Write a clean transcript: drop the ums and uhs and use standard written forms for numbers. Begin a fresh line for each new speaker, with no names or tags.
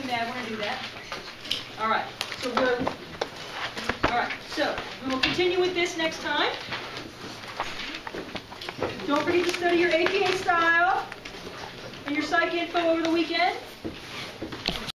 may I want to do that. All right. So we will continue with this next time. Don't forget to study your APA style and your psych info over the weekend.